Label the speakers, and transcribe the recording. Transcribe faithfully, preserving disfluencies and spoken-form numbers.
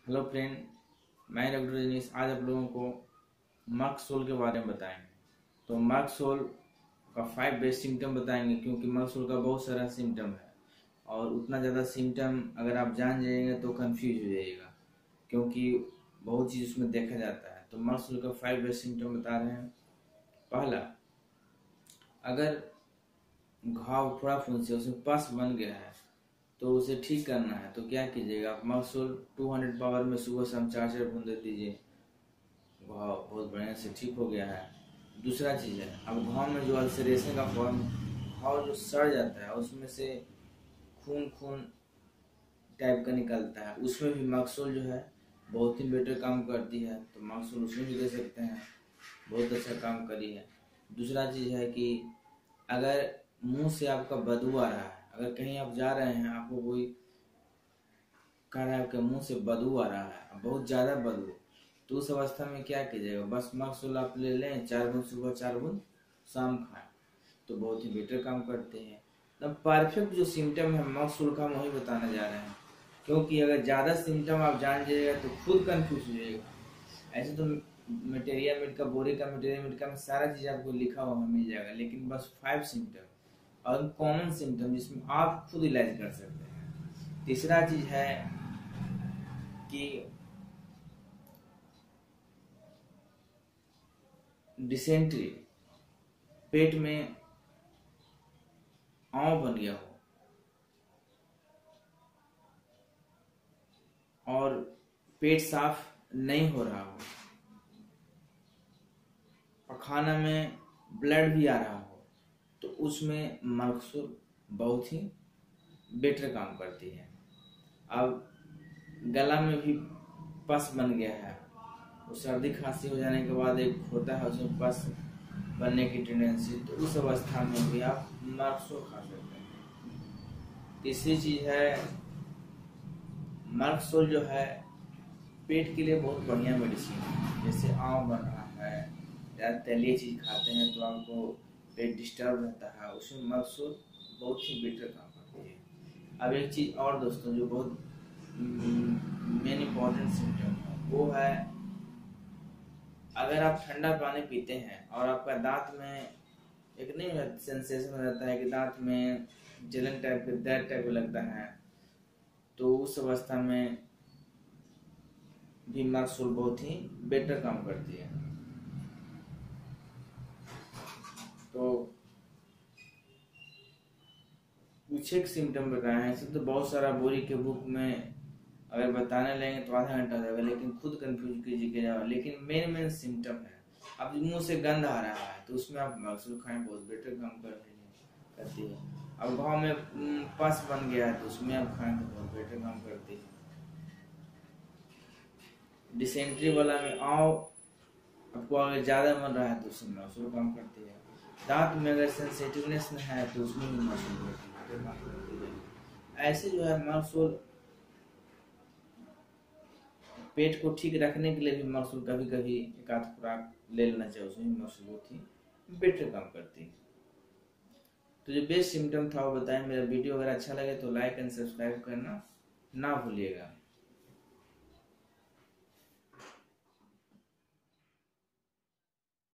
Speaker 1: Hello friend, मैं doctor Dinesh आज आप लोगों को मक्सोल के बारे में बताएंगे। तो मक्सोल का फाइव बेस्ट सिम्टम बताएंगे, क्योंकि मक्सोल का बहुत सारा सिम्टम है और उतना ज़्यादा सिम्टम अगर आप जान जाएंगे तो कंफ्यूज हो जाइएगा, क्योंकि बहुत चीज़ उसमें देखा जाता है। तो मक्सोल का फाइव बेस्ट सिम्टम बता रहे हैं। पहला, अगर घाव थोड़ा फुंसी उसमें पस बन गया है तो उसे ठीक करना है तो क्या कीजिएगा, आप मक्सोल दो सौ पावर में सुबह शाम चार चार बूंद दे दीजिए, घाव बहुत बढ़िया से ठीक हो गया है। दूसरा चीज़ है, अब घाव में जो अल्सरेशन का फॉर्म, घाव जो सड़ जाता है उसमें से खून खून टाइप का निकलता है, उसमें भी मक्सोल जो है बहुत ही बेटर काम करती है। तो मक्सोल उसमें भी दे सकते हैं, बहुत अच्छा काम करी है। दूसरा चीज़ है कि अगर मुंह से आपका बदबू आ रहा है, अगर कहीं आप जा रहे हैं आपको कोई कह रहा है आपके मुंह से बदबू आ रहा है, बहुत ज़्यादा बदबू, तो उस अवस्था में क्या कीजिएगा, बस मक्सोल आप ले लें, चार बूंद सुबह चार बूंद शाम खाएं, तो बहुत ही बेटर काम करते हैं। तब परफेक्ट जो सिम्टम है मक्सोल का, हम वही बताने जा रहे हैं, क्योंकि अगर ज़्यादा सिम्टम आप जान जाइएगा तो खुद कन्फ्यूज हो जाइएगा। ऐसे तो मटेरिया मेड का, बोरी का, मटेरिया मेड का में सारा चीज़ आपको लिखा हुआ मिल जाएगा, लेकिन बस फाइव सिम्टम और कॉमन सिम्टम जिसमें आप खुद इलाज कर सकते हैं। तीसरा चीज़ है कि डिसेंट्री, पेट में आंव बन गया हो और पेट साफ नहीं हो रहा हो, पखाना में ब्लड भी आ रहा हो, तो उसमें मक्सोल बहुत ही बेटर काम करती है। अब गला में भी पस बन गया है, वो सर्दी खांसी हो जाने के बाद एक होता है उसमें पस बनने की टेंडेंसी, तो उस अवस्था में भी आप मक्सोल खा सकते हैं। तीसरी चीज है, मक्सोल जो है पेट के लिए बहुत बढ़िया मेडिसिन है। जैसे आम बन रहा है या तैलीय चीज खाते हैं तो आपको पेट डिस्टर्ब रहता है, उसमें मक्सोल बहुत ही बेटर काम करती है। अब एक चीज और दोस्तों जो बहुत मेन इम्पोर्टेंट सिम्टम है, वो है अगर आप ठंडा पानी पीते हैं और आपका दांत में एक नहीं सेंसेशन हो जाता है कि दांत में जलन टाइप का, दर्द टाइप लगता है, तो उस अवस्था में भी मक्सोल बहुत ही बेटर काम करती है। तो कुछ एक सिम्टम बताए हैं, ऐसे तो बहुत सारा बोरी के बुक में अगर बताने लेंगे तो आधा घंटा जाएगा, लेकिन खुद कंफ्यूज कीजिएगा। लेकिन मेन मेन सिम्टम है, अब मुंह से गंध आ रहा है तो उसमें आप मक्सोल खाएं, बहुत बेटर काम कर रही है करती है। अब घाव में पस बन गया है तो उसमें आप खाएं तो बहुत बेटर काम करती है। डिसेंट्री वाला में आओ, आपको अगर ज़्यादा बन रहा है तो उसमें मक्सोल काम करती है। दांत में अगर सेंसिटिवनेस है तो उसमें भी मक्सोल करती है। ऐसे जो है मक्सोल पेट को ठीक रखने के लिए भी मक्सोल कभी कभी एक आध खुराक ले लेना चाहिए, उसमें भी मक्सोल बहुत ही बेटर काम करती है। तो जो बेस्ट सिम्टम था वो बताएं। मेरा वीडियो अगर अच्छा लगे तो लाइक एंड सब्सक्राइब करना ना भूलिएगा।